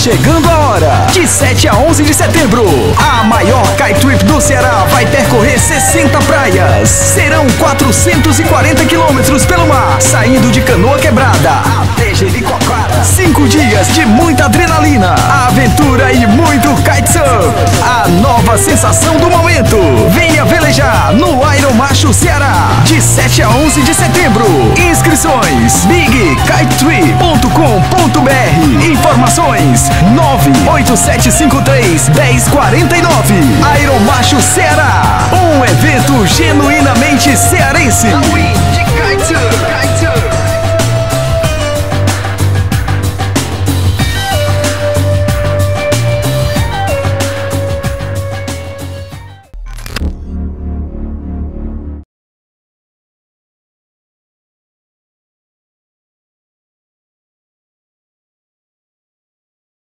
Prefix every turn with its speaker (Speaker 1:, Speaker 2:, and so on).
Speaker 1: chegando a hora. De 7 a 11 de setembro, a maior Kite Trip do Ceará vai percorrer 60 praias. Serão 440 quilômetros pelo mar, saindo de Canoa Quebrada até Jericoacoara. 5 dias de muita adrenalina, aventura e muito kitesurf. A nova sensação do momento. Venha velejar no Iron Macho Ceará, de 7 a 11 de setembro. Inscrições bigkitetree.com.br. Informações 98753-1049. Iron Macho Ceará, um evento genuinamente cearense.
Speaker 2: De kitesurf.